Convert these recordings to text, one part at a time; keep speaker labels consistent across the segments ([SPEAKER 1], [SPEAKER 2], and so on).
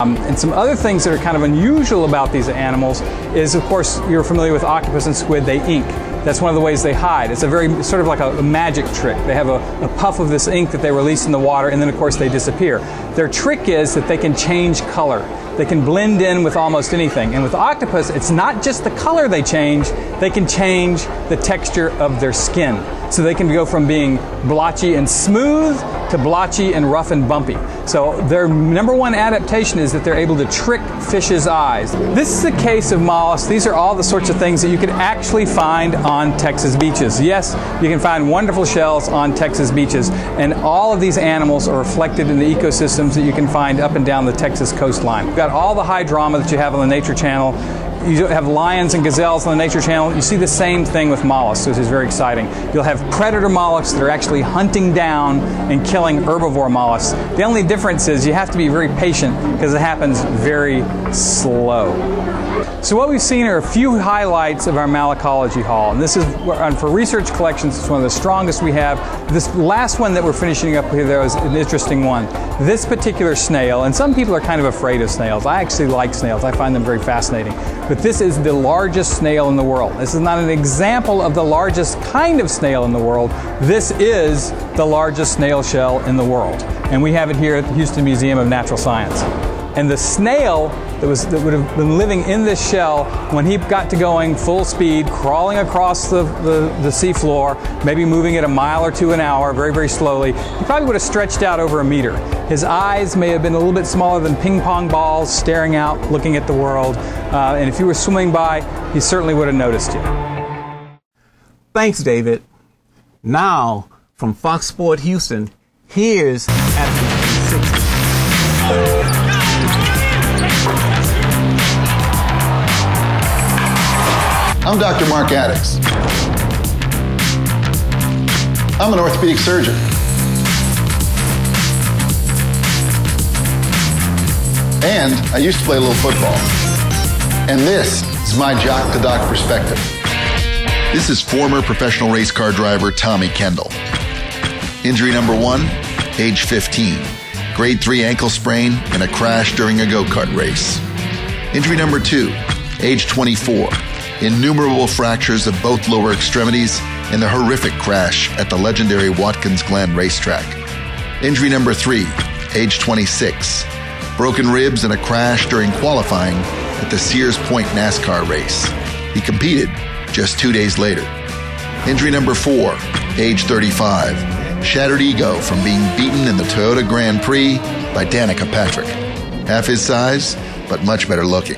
[SPEAKER 1] And some other things that are kind of unusual about these animals is, of course, you're familiar with octopus and squid, they ink. That's one of the ways they hide. It's a very sort of like a magic trick. They have a puff of this ink that they release in the water, and then of course they disappear. Their trick is that they can change color. They can blend in with almost anything. And with octopus, it's not just the color they can change the texture of their skin. So they can go from being blotchy and smooth to blotchy and rough and bumpy. So their number one adaptation is that they're able to trick fish's eyes. This is the case of mollusks. These are all the sorts of things that you can actually find on Texas beaches. Yes, you can find wonderful shells on Texas beaches, and all of these animals are reflected in the ecosystems that you can find up and down the Texas coastline. We've got all the high drama that you have on the Nature Channel. You have lions and gazelles on the Nature Channel. You see the same thing with mollusks, which is very exciting. You'll have predator mollusks that are actually hunting down and killing herbivore mollusks. The only difference is you have to be very patient because it happens very slow. So what we've seen are a few highlights of our malacology haul, and this is for research collections. It's one of the strongest we have. This last one that we're finishing up here, though, is an interesting one. This particular snail, and some people are kind of afraid of snails. I actually like snails. I find them very fascinating. But this is the largest snail in the world. This is not an example of the largest kind of snail in the world. This is the largest snail shell in the world, and we have it here at the Houston Museum of Natural Science. And the snail that would have been living in this shell, when he got to going full speed, crawling across the seafloor, maybe moving at a mile or two an hour, very, very slowly, he probably would have stretched out over a meter. His eyes may have been a little bit smaller than ping pong balls, staring out, looking at the world. And if you were swimming by, he certainly would have noticed you.
[SPEAKER 2] Thanks, David. Now, from Fox Sport Houston, here's At 360.
[SPEAKER 3] I'm Dr. Mark Addix. I'm an orthopedic surgeon. And I used to play a little football. And this is my jock to doc perspective.
[SPEAKER 4] This is former professional race car driver Tommy Kendall. Injury number 1, age 15. Grade 3 ankle sprain in a crash during a go-kart race. Injury number 2, age 24. Innumerable fractures of both lower extremities in the horrific crash at the legendary Watkins Glen racetrack. Injury number 3, age 26. Broken ribs in a crash during qualifying at the Sears Point NASCAR race. He competed just 2 days later. Injury number 4, age 35. Shattered ego from being beaten in the Toyota Grand Prix by Danica Patrick. Half his size, but much better looking.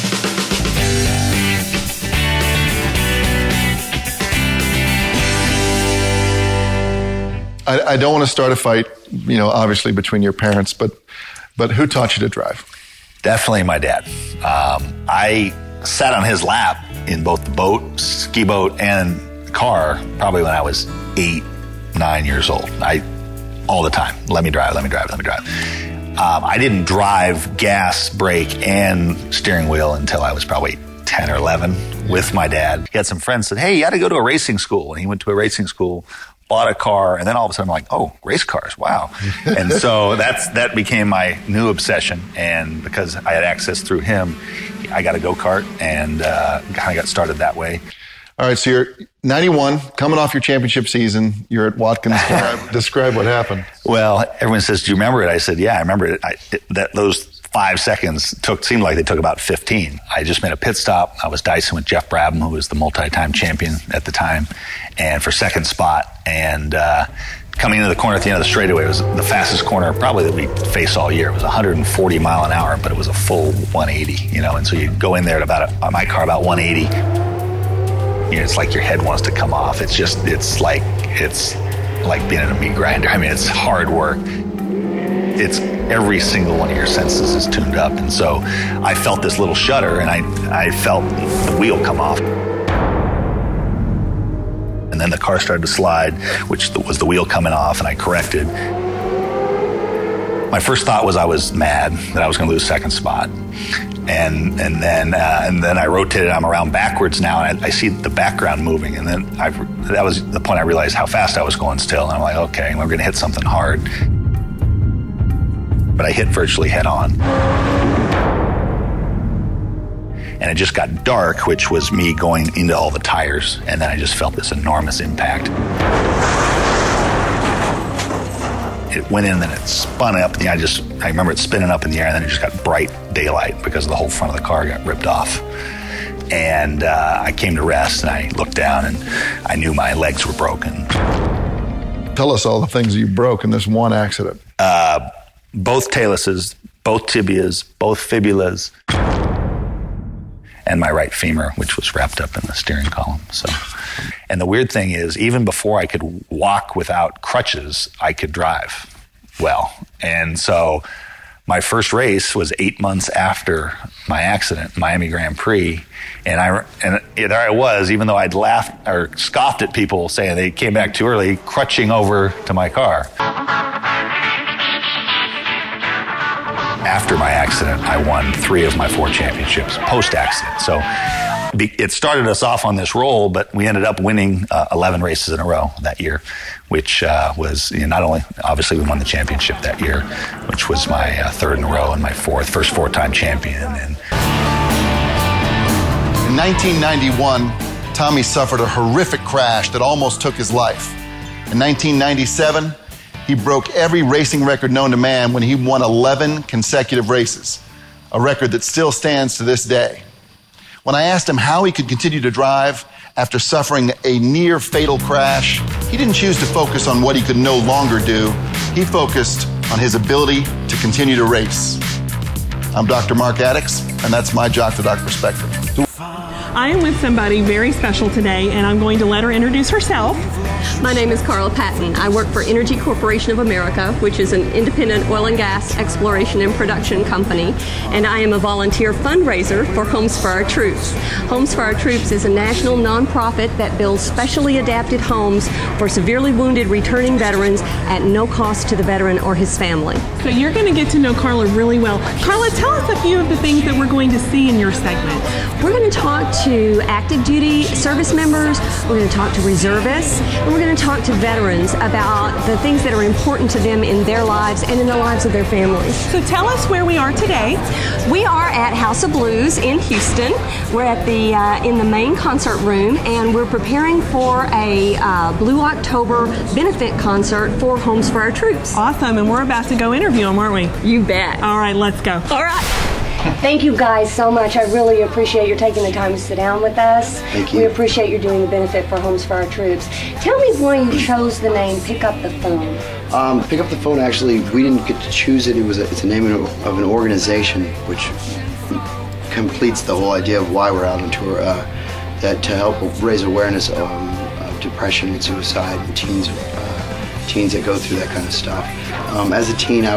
[SPEAKER 3] I don't want to start a fight, obviously between your parents, but who taught you to drive?
[SPEAKER 5] Definitely my dad. I sat on his lap in both the boat, ski boat, and car probably when I was 8, 9 years old. All the time, let me drive. I didn't drive gas, brake, and steering wheel until I was probably 10 or 11 with my dad. He had some friends that said, hey, you got to go to a racing school. And he went to a racing school, bought a car, and then all of a sudden I'm like, oh, race cars, wow. And so that became my new obsession. And because I had access through him, I got a go-kart and kind of got started that way.
[SPEAKER 3] All right, so you're 91, coming off your championship season. You're at Watkins. Describe what happened.
[SPEAKER 5] Well, everyone says, do you remember it? I said, yeah, I remember it. Those 5 seconds seemed like they took about 15. I just made a pit stop. I was dicing with Jeff Brabham, who was the multi-time champion at the time, and for second spot. And coming into the corner at the end of the straightaway, it was the fastest corner probably that we faced all year. It was 140 mile an hour, but it was a full 180, And so you go in there at my car about 180. It's like your head wants to come off. It's like being in a meat grinder. I mean, it's hard work. It's every single one of your senses is tuned up. And so I felt this little shudder, and I felt the wheel come off. And then the car started to slide, which was the wheel coming off, and I corrected. My first thought was I was mad that I was going to lose second spot. And then I rotated. I'm around backwards now, and I see the background moving. And then that was the point I realized how fast I was going still. And I'm like, okay, we're going to hit something hard. But I hit virtually head on. and it just got dark, which was me going into all the tires, and then I just felt this enormous impact. It went in, and then it spun up. I remember it spinning up in the air, and then it just got bright daylight because the whole front of the car got ripped off. And I came to rest, and I looked down, and I knew my legs were broken.
[SPEAKER 3] Tell us all the things you broke in this one accident.
[SPEAKER 5] Both taluses, both tibias, both fibulas, and my right femur, which was wrapped up in the steering column. So, and the weird thing is, even before I could walk without crutches, I could drive well. And so my first race was 8 months after my accident, Miami Grand Prix, and there I was, even though I'd laughed or scoffed at people saying they came back too early, crutching over to my car. After my accident, I won 3 of my 4 championships post-accident. So it started us off on this roll, but we ended up winning 11 races in a row that year, which was not only, obviously we won the championship that year, which was my 3rd in a row and my first 4-time champion. And
[SPEAKER 3] in 1991, Tommy suffered a horrific crash that almost took his life. In 1997, he broke every racing record known to man when he won 11 consecutive races, a record that still stands to this day. When I asked him how he could continue to drive after suffering a near-fatal crash, he didn't choose to focus on what he could no longer do. He focused on his ability to continue to race. I'm Dr. Mark Addix, and that's my Jock to Doc perspective.
[SPEAKER 6] I am with somebody very special today, and I'm going to let her introduce herself.
[SPEAKER 7] My name is Carla Patton. I work for Energy Corporation of America, which is an independent oil and gas exploration and production company, and I am a volunteer fundraiser for Homes for Our Troops. Homes for Our Troops is a national nonprofit that builds specially adapted homes for severely wounded returning veterans at no cost to the veteran or his family.
[SPEAKER 6] So you're going to get to know Carla really well. Carla, tell us a few of the things that we're going to see in your segment.
[SPEAKER 7] We're going to talk to active duty service members, we're going to talk to reservists, and we're going to talk to veterans about the things that are important to them in their lives and in the lives of their families.
[SPEAKER 6] So tell us where we are today.
[SPEAKER 7] We are at House of Blues in Houston. We're at the in the main concert room, and we're preparing for a Blue October benefit concert for Homes for Our Troops.
[SPEAKER 6] Awesome, and we're about to go interview them, aren't we?
[SPEAKER 7] You bet.
[SPEAKER 6] All right, let's go.
[SPEAKER 7] All right. Thank you guys so much. I really appreciate your taking the time to sit down with us.
[SPEAKER 8] Thank you.
[SPEAKER 7] We appreciate you doing the benefit for Homes for Our Troops. Tell me why you chose the name Pick Up the Phone.
[SPEAKER 8] Pick Up the Phone, actually, we didn't get to choose it. It's a name of an organization which completes the whole idea of why we're out on tour, that to help raise awareness of depression and suicide and teens that go through that kind of stuff. As a teen,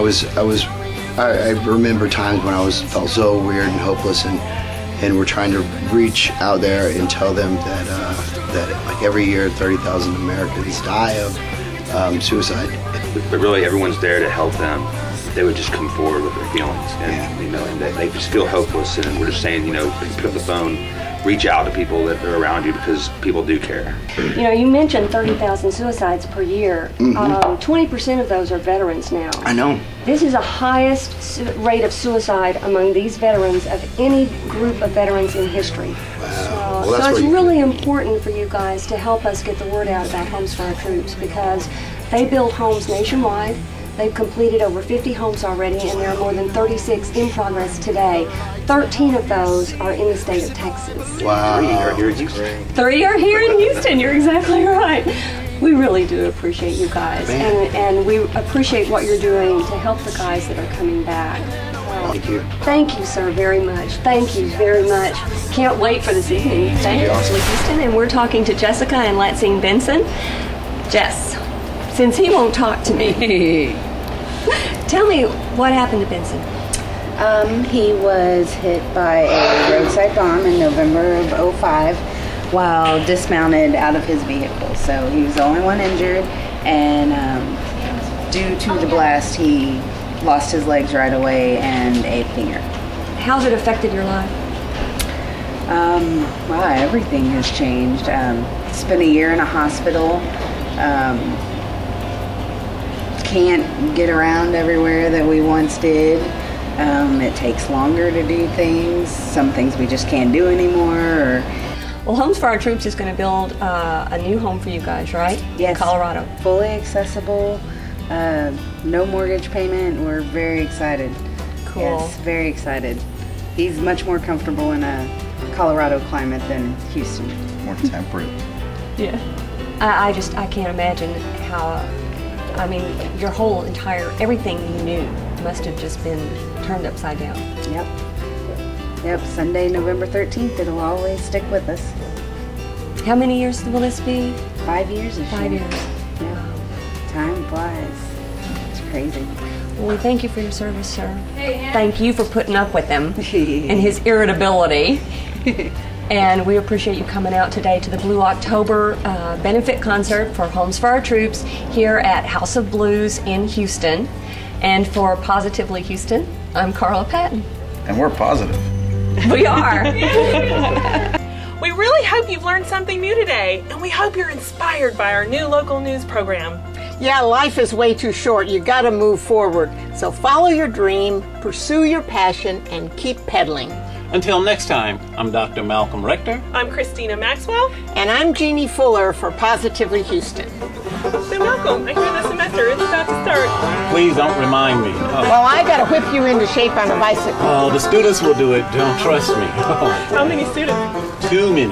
[SPEAKER 8] I remember times when I felt so weird and hopeless, and we're trying to reach out there and tell them that like every year 30,000 Americans die of suicide.
[SPEAKER 9] But really, everyone's there to help them. They would just come forward with their feelings, and and they just feel hopeless. And we're just saying, pick up the phone, reach out to people that are around you, because people do care.
[SPEAKER 7] You mentioned 30,000 suicides per year. 20% of those are veterans now.
[SPEAKER 8] I know.
[SPEAKER 7] This is the highest rate of suicide among these veterans of any group of veterans in history.
[SPEAKER 8] Wow.
[SPEAKER 7] So it's really important for you guys to help us get the word out about Homes for Our Troops, because they build homes nationwide. They've completed over 50 homes already, and there are more than 36 in progress today. 13 of those are in the state of Texas.
[SPEAKER 8] Wow.
[SPEAKER 9] 3 are here in Houston.
[SPEAKER 7] 3 are here in Houston. You're exactly right. We really do appreciate you guys, and we appreciate what you're doing to help the guys that are coming back.
[SPEAKER 8] Thank you.
[SPEAKER 7] Thank you, sir, very much. Thank you very much. Can't wait for this evening. Thanks, Ashley Houston, and we're talking to Jessica and Lansing Benson. Jess, since he won't talk to me, tell me what happened to Benson.
[SPEAKER 10] He was hit by a roadside bomb in November of '05 while dismounted out of his vehicle. So he was the only one injured, and due to the blast, he lost his legs right away and a finger.
[SPEAKER 7] How's it affected your life?
[SPEAKER 10] Wow, everything has changed. Spent a year in a hospital. Can't get around everywhere that we once did. It takes longer to do things. Some things we just can't do anymore.
[SPEAKER 7] Well, Homes for Our Troops is going to build a new home for you guys, right?
[SPEAKER 10] Yes.
[SPEAKER 7] In Colorado.
[SPEAKER 10] Fully accessible, no mortgage payment. We're very excited.
[SPEAKER 7] Cool.
[SPEAKER 10] Yes, very excited. He's much more comfortable in a Colorado climate than Houston.
[SPEAKER 3] More temperate.
[SPEAKER 7] Yeah. I can't imagine how, I mean, your whole entire, everything you knew must have just been turned upside down.
[SPEAKER 10] Yep. Yep, Sunday, November 13th, it'll always stick with us.
[SPEAKER 7] How many years will this be?
[SPEAKER 10] 5 years this
[SPEAKER 7] 5
[SPEAKER 10] year.
[SPEAKER 7] years.
[SPEAKER 10] Yeah. Time flies. It's crazy.
[SPEAKER 7] Well, we thank you for your service, sir. Thank you for putting up with him and his irritability. And we appreciate you coming out today to the Blue October benefit concert for Homes for Our Troops here at House of Blues in Houston. And for Positively Houston, I'm Carla Patton.
[SPEAKER 3] And we're positive.
[SPEAKER 7] We are.
[SPEAKER 6] We really hope you've learned something new today, and we hope you're inspired by our new local news program.
[SPEAKER 11] Yeah, life is way too short. You gotta move forward. So follow your dream, pursue your passion, and keep pedaling.
[SPEAKER 2] Until next time, I'm Dr. Malcolm Rector.
[SPEAKER 6] I'm Christina Maxwell.
[SPEAKER 11] And I'm Jeannie Fuller for Positively Houston.
[SPEAKER 6] So Malcolm, I hear the semester is about to start.
[SPEAKER 2] Please don't remind me.
[SPEAKER 11] Well, I gotta whip you into shape on a bicycle.
[SPEAKER 2] Oh, the students will do it. Don't trust me.
[SPEAKER 6] How many students?
[SPEAKER 2] Too many.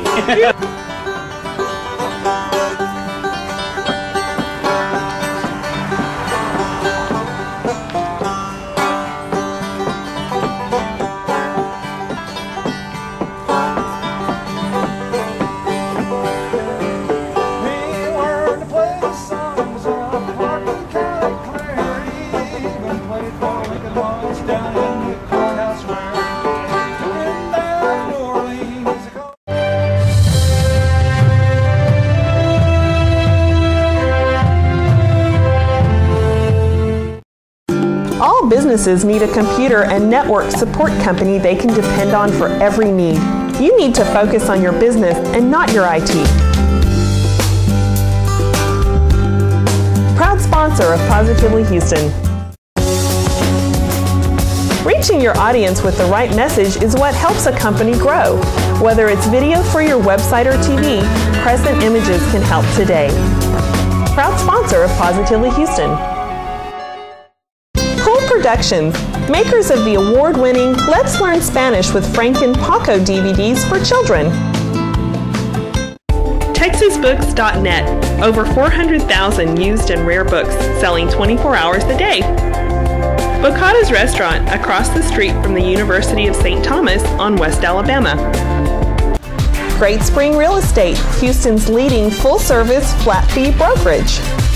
[SPEAKER 6] All businesses need a computer and network support company they can depend on for every need. You need to focus on your business and not your IT. Proud sponsor of Positively Houston. Reaching your audience with the right message is what helps a company grow. Whether it's video for your website or TV, Crescent Images can help today. Proud sponsor of Positively Houston. Productions, makers of the award-winning Let's Learn Spanish with Frank and Paco DVDs for children. TexasBooks.net, over 400,000 used and rare books, selling 24 hours a day. Bocata's Restaurant, across the street from the University of St. Thomas on West Alabama. Great Spring Real Estate, Houston's leading full-service flat fee brokerage.